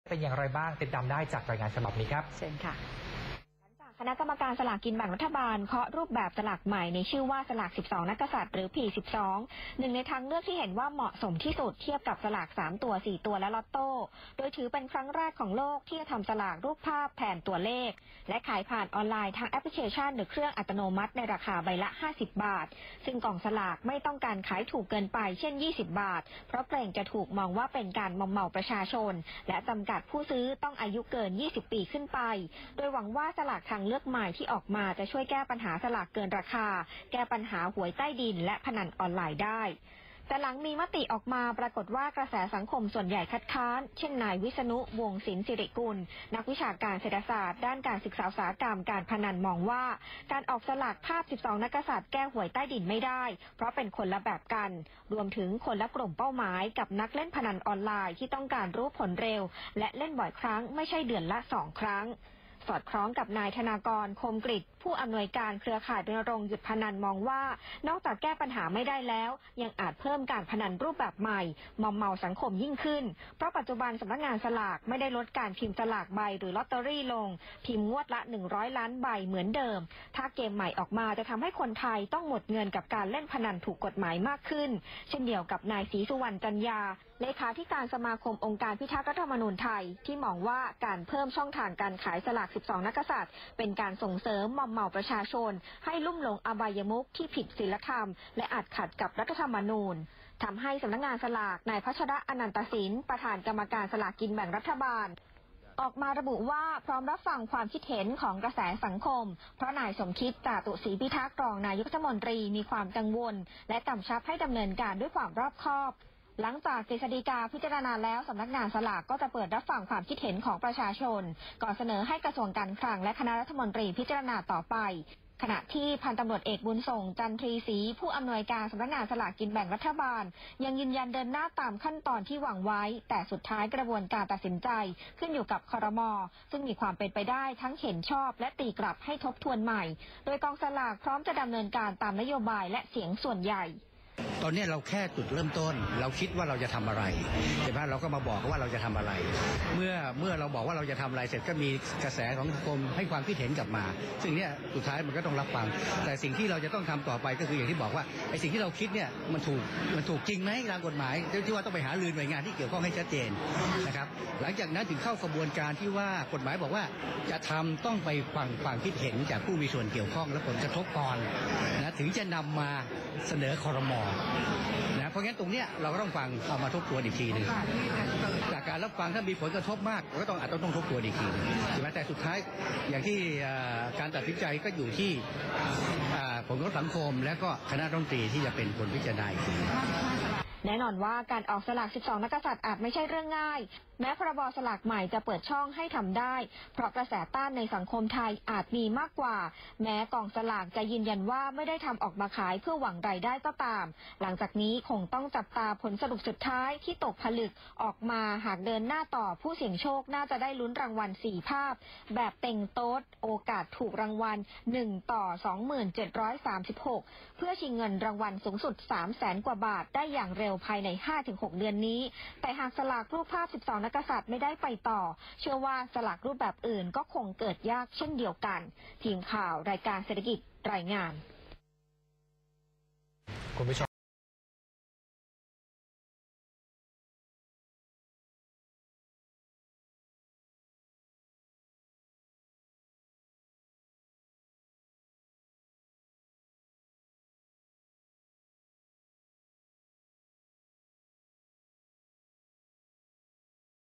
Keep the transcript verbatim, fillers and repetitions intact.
เป็นอย่างไรบ้างติดตามได้จากรายงานฉบับนี้ครับเชิญค่ะคณะกรรมการสลากกินแบ่งรัฐบาลเคาะรูปแบบสลากใหม่ในชื่อว่าสลากสิบสองนักกษัตริย์หรือ พี สิบสอง หนึ่งในทางเลือกที่เห็นว่าเหมาะสมที่สุดเทียบกับสลากสามตัวสี่ตัวและลอตโต้โดยถือเป็นครั้งแรกของโลกที่จะทำสลากรูปภาพแผนตัวเลขและขายผ่านออนไลน์ทางแอปพลิเคชันหรือเครื่องอัตโนมัติในราคาใบละห้าสิบบาทซึ่งกล่องสลากไม่ต้องการขายถูกเกินไปเช่นยี่สิบบาทเพราะเกรงจะถูกมองว่าเป็นการมอมเมาประชาชนและจำกัดผู้ซื้อต้องอายุเกินยี่สิบปีขึ้นไปโดยหวังว่าสลากทางเลือกใหม่ที่ออกมาจะช่วยแก้ปัญหาสลากเกินราคาแก้ปัญหาหวยใต้ดินและพนันออนไลน์ได้แต่หลังมีมติออกมาปรากฏว่ากระแสสังคมส่วนใหญ่คัดค้านเช่นนายวิษณุวงศ์ศิลป์สิริกุลนักวิชาการเศรษฐศาสตร์ด้านการศึกษาอุตสาหกรรมการพนันมองว่าการออกสลากภาพสิบสองนักกษัตริย์แก้หวยใต้ดินไม่ได้เพราะเป็นคนละแบบกันรวมถึงคนละกลุ่มเป้าหมายกับนักเล่นพนันออนไลน์ที่ต้องการรู้ผลเร็วและเล่นบ่อยครั้งไม่ใช่เดือนละสองครั้งสอดคล้องกับนายธนากรคมกฤษผู้อำนวยการเครือข่ายรณรงค์หยุดพนันมองว่านอกจากแก้ปัญหาไม่ได้แล้วยังอาจเพิ่มการพนันรูปแบบใหม่มอมเมาสังคมยิ่งขึ้นเพราะปัจจุบันสำนักงานสลากไม่ได้ลดการพิมพ์สลากใบหรือลอตเตอรี่ลงพิมพ์งวดละหนึ่งร้อยล้านใบเหมือนเดิมถ้าเกมใหม่ออกมาจะทำให้คนไทยต้องหมดเงินกับการเล่นพนันถูกกฎหมายมากขึ้นเช่นเดียวกับนายศรีสุวรรณจันยาเลขาธิการสมาคมองค์การพิทักษ์รัฐธรรมนูญไทยที่มองว่าการเพิ่มช่องทางการขายสลากสิบสองนักกษัตริย์เป็นการส่งเสริมมอมเมาประชาชนให้ลุ่มหลงอบายมุขที่ผิดศีลธรรมและอาจขัดกับรัฐธรรมนูญทำให้สำนักงานสลากนายพัชระอนันตสินประธานกรรมการสลากกินแบ่งรัฐบาลออกมาระบุว่าพร้อมรับฟังความคิดเห็นของกระแสสังคมเพราะนายสมคิดจาตุศรีพิทักษ์รองนายกรัฐมนตรีมีความกังวลและกำชับให้ดำเนินการด้วยความรอบคอบหลังจากกฤษฎีกาพิจารณาแล้วสำนักงานสลากก็จะเปิดรับฟังความคิดเห็นของประชาชนก่อนเสนอให้กระทรวงการคลังและคณะรัฐมนตรีพิจารณาต่อไปขณะที่พันตำรวจเอกบุญส่งจันทรีศรีผู้อำนวยการสำนักงานสลากกินแบ่งรัฐบาลยังยืนยันเดินหน้าตามขั้นตอนที่วางไว้แต่สุดท้ายกระบวนการตัดสินใจขึ้นอยู่กับครม.ซึ่งมีความเป็นไปได้ทั้งเห็นชอบและตีกลับให้ทบทวนใหม่โดยกองสลากพร้อมจะดำเนินการตามนโยบายและเสียงส่วนใหญ่ตอนนี้เราแค่จุดเริ่มต้นเราคิดว่าเราจะทำอะไรใช่ไหมเราก็มาบอกว่าเราจะทำอะไรเมื่อเมื่อเราบอกว่าเราจะทำอะไรเสร็จก็มีกระแสของสังคมให้ความคิดเห็นกลับมาซึ่งเนี้ยสุดท้ายมันก็ต้องรับฟังแต่สิ่งที่เราจะต้องทำต่อไปก็คืออย่างที่บอกว่าไอ้สิ่งที่เราคิดเนี่ยมันถูกมันถูกจริงไหมตามกฎหมายที่ว่าต้องไปหาลือหน่วยงานที่เกี่ยวข้องให้ชัดเจนนะครับหลังจากนั้นถึงเข้ากระบวนการที่ว่ากฎหมายบอกว่าจะทำต้องไปฟังความคิดเห็นจากผู้มีส่วนเกี่ยวข้องและผลกระทบก่อนนะถึงจะนำมาเสนอครม.นะเพราะงั้นตรงเนี้ยเราก็ต้องฟังเอามาทบทวนอีกทีหนึ่งจากการรับฟังถ้ามีผลกระทบมากเราก็ต้องอาจจะต้องทบทวนอีกทีใช่ไหมแต่สุดท้ายอย่างที่การตัดสินใจก็อยู่ที่ผลกระทบสังคมและก็คณะรัฐมนตรีที่จะเป็นคนพิจารณาอีกทีแน่นอนว่าการออกสลากสิบสองนักกษัตริย์อาจไม่ใช่เรื่องง่ายแม้พรบสลากใหม่จะเปิดช่องให้ทำได้เพราะกระแสต้านในสังคมไทยอาจมีมากกว่าแม้กองสลากจะยืนยันว่าไม่ได้ทำออกมาขายเพื่อหวังรายได้ก็ตามหลังจากนี้คงต้องจับตาผลสรุปสุดท้ายที่ตกผลึกออกมาหากเดินหน้าต่อผู้เสี่ยงโชคน่าจะได้ลุ้นรางวัลสี่ภาพแบบเต็งโต๊ดโอกาสถูกรางวัลหนึ่งต่อ สองหมื่นเจ็ดร้อยสามสิบหก เพื่อชิงเงินรางวัลสูงสุด สามแสน กว่าบาทได้อย่างเร็วภายใน ห้าถึงหก เดือนนี้แต่หากสลากรูปภาพสิบสองนักกษัตริย์ไม่ได้ไปต่อเชื่อว่าสลากรูปแบบอื่นก็คงเกิดยากเช่นเดียวกันทีมข่าวรายการเศรษฐกิจรายงานคุณผู้ชม